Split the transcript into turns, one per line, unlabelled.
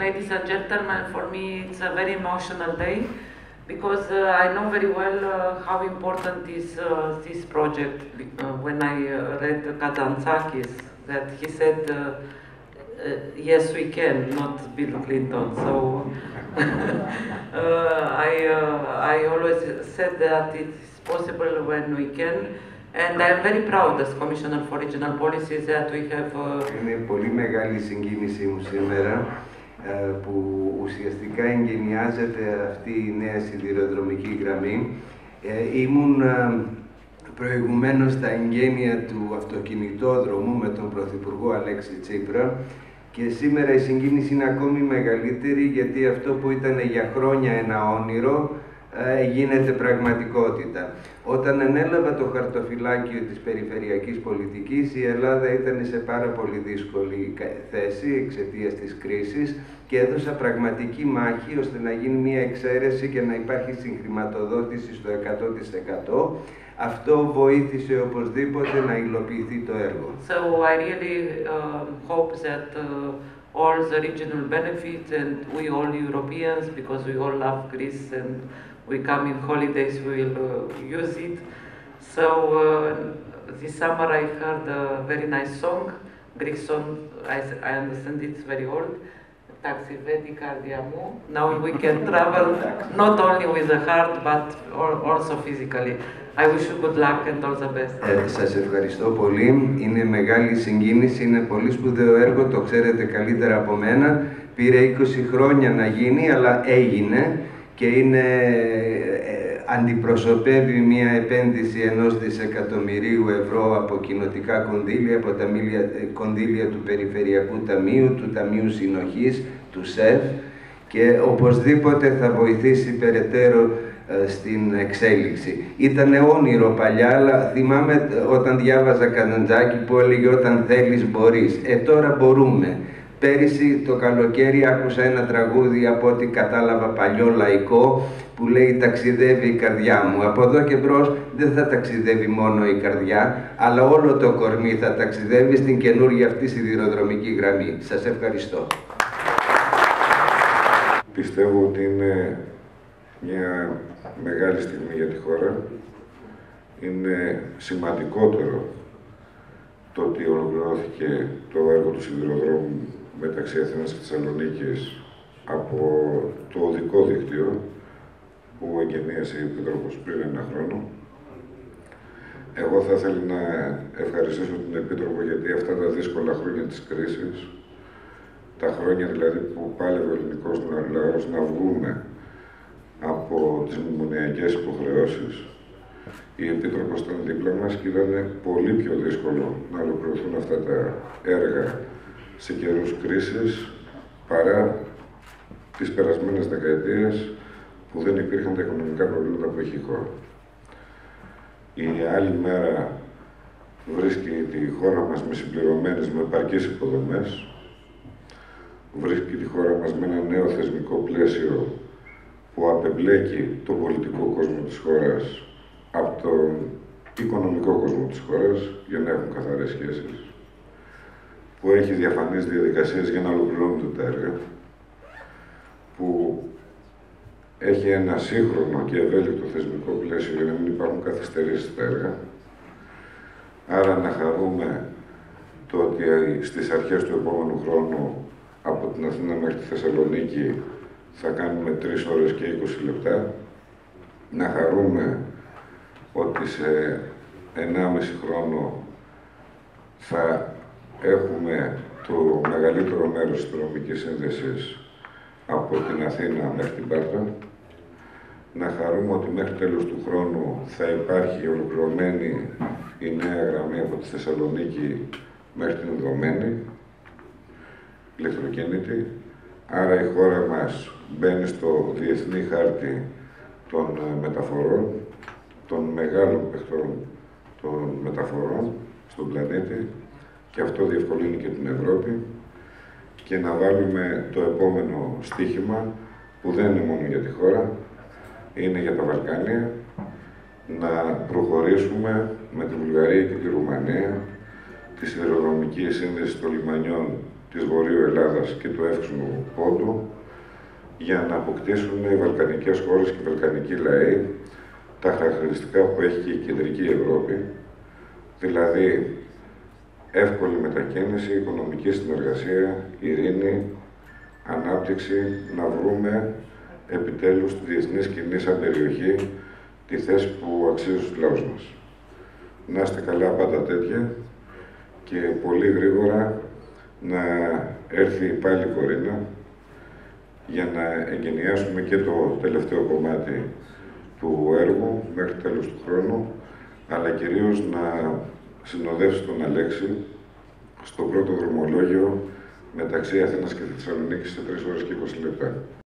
ladies and gentlemen, for me it's a very emotional day because I know very well how important is this project. When I read Kazantzakis, that he said, yes we can, not Bill Clinton. So I always said that it's possible when we can. And I'm very proud as Commissioner for Regional Policies that we have...
Είναι πολύ μεγάλη συγκίνησή μου σήμερα που ουσιαστικά εγκαινιάζεται αυτή η νέα σιδηροδρομική γραμμή. Ήμουν προηγουμένως στα εγγένεια του αυτοκινητόδρομου με τον Πρωθυπουργό Αλέξη Τσίπρα και σήμερα η συγκίνηση είναι ακόμη μεγαλύτερη γιατί αυτό που ήταν για χρόνια ένα όνειρο γίνεται πραγματικότητα. Όταν ανέλαβα το χαρτοφυλάκιο της περιφερειακής πολιτικής, η Ελλάδα ήταν σε πάρα πολύ δύσκολη θέση εξαιτίας της κρίσης και έδωσα πραγματική μάχη ώστε να γίνει μια εξαίρεση και να υπάρχει συγχρηματοδότηση στο 100%. Αυτό βοήθησε οπωσδήποτε να υλοποιηθεί το έργο.
So I really hope that all the regional benefits and we all Europeans, because we all love Greece and we come in holidays, we will use it. So this summer I heard a very nice song, Greek song, I understand it's very old, Taxivedi Kardia Mou. Now we can travel not only with the heart but also physically. I wish you good luck and all the best.
Σας ευχαριστώ πολύ. Είναι μεγάλη συγκίνηση, είναι πολύ σπουδαίο έργο, το ξέρετε καλύτερα από μένα. Πήρε 20 χρόνια να γίνει, αλλά έγινε και αντιπροσωπεύει μια επένδυση 1 δισεκατομμυρίου ευρώ από κοινοτικά κονδύλια, από τα κονδύλια του Περιφερειακού Ταμείου, του Ταμείου Συνοχής, του ΣΕΦ και οπωσδήποτε θα βοηθήσει περαιτέρω στην εξέλιξη. Ήταν όνειρο παλιά, αλλά θυμάμαι όταν διάβαζα Καζαντζάκη που έλεγε «Όταν θέλεις μπορείς». Τώρα μπορούμε. Πέρυσι το καλοκαίρι άκουσα ένα τραγούδι από ό,τι κατάλαβα παλιό λαϊκό που λέει «Ταξιδεύει η καρδιά μου». Από εδώ και μπρος δεν θα ταξιδεύει μόνο η καρδιά, αλλά όλο το κορμί θα ταξιδεύει στην καινούργια αυτή σιδηροδρομική γραμμή. Σας ευχαριστώ.
Πιστεύω ότι είναι μια μεγάλη στιγμή για τη χώρα. Είναι σημαντικότερο το ότι ολοκληρώθηκε το έργο του σιδηροδρόμου μεταξύ Αθήνας και Θεσσαλονίκης από το οδικό δίκτυο που εγκαινίασε η Επίτροπος πριν 1 χρόνο. Εγώ θα ήθελα να ευχαριστήσω την Επίτροπο γιατί αυτά τα δύσκολα χρόνια της κρίσης, τα χρόνια δηλαδή που πάλευε ο ελληνικός λαός να βγούμε από τις μνημονιακές υποχρεώσεις, η Επίτροπος ήταν δίπλα μας και ήταν πολύ πιο δύσκολο να ολοκληρωθούν αυτά τα έργα σε καιρούς κρίσης παρά τις περασμένες δεκαετίες που δεν υπήρχαν τα οικονομικά προβλήματα που έχει η χώρα. Η άλλη μέρα βρίσκει τη χώρα μας με συμπληρωμένες, με επαρκείς υποδομές, βρίσκει τη χώρα μας με ένα νέο θεσμικό πλαίσιο που απεμπλέκει τον πολιτικό κόσμο της χώρας από τον οικονομικό κόσμο της χώρας για να έχουν καθαρές σχέσεις, που έχει διαφανείς διαδικασίες για να ολοκληρώνονται τα έργα, που έχει ένα σύγχρονο και ευέλικτο θεσμικό πλαίσιο για να μην υπάρχουν καθυστερήσεις στα έργα. Άρα να χαρούμε το ότι στις αρχές του επόμενου χρόνου από την Αθήνα μέχρι τη Θεσσαλονίκη θα κάνουμε 3 ώρες και 20 λεπτά. Να χαρούμε ότι σε 1,5 χρόνο θα έχουμε το μεγαλύτερο μέρος της δρομικής σύνδεσης από την Αθήνα μέχρι την Πάτρα. Να χαρούμε ότι μέχρι τέλος του χρόνου θα υπάρχει ολοκληρωμένη η νέα γραμμή από τη Θεσσαλονίκη μέχρι την Ιδωμένη, ηλεκτροκίνητη. Άρα η χώρα μας μπαίνει στο διεθνή χάρτη των μεταφορών, των μεγάλων παιχτών των μεταφορών στον πλανήτη και αυτό διευκολύνει και την Ευρώπη και να βάλουμε το επόμενο στίχημα που δεν είναι μόνο για τη χώρα, είναι για τα Βαλκάνια, να προχωρήσουμε με τη Βουλγαρία και τη Ρουμανία τη σιδηροδρομική σύνδεση των λιμανιών της Βορείου Ελλάδας και του Εύξηνου Πόντου για να αποκτήσουν οι βαλκανικές χώρες και οι βαλκανικοί λαοί τα χαρακτηριστικά που έχει και η κεντρική Ευρώπη, δηλαδή εύκολη μετακίνηση, οικονομική συνεργασία, ειρήνη, ανάπτυξη, να βρούμε επιτέλους στη διεθνή σκηνή σαν περιοχή τη θέση που αξίζει στους λαούς μας. Να είστε καλά πάντα τέτοια και πολύ γρήγορα να έρθει πάλι η Κορίνα για να εγκαινιάσουμε και το τελευταίο κομμάτι του έργου μέχρι τέλος του χρόνου, αλλά κυρίως να συνοδεύσει τον Αλέξη στο πρώτο δρομολόγιο μεταξύ Αθήνας και Θεσσαλονίκης σε 3 ώρες και 20 λεπτά.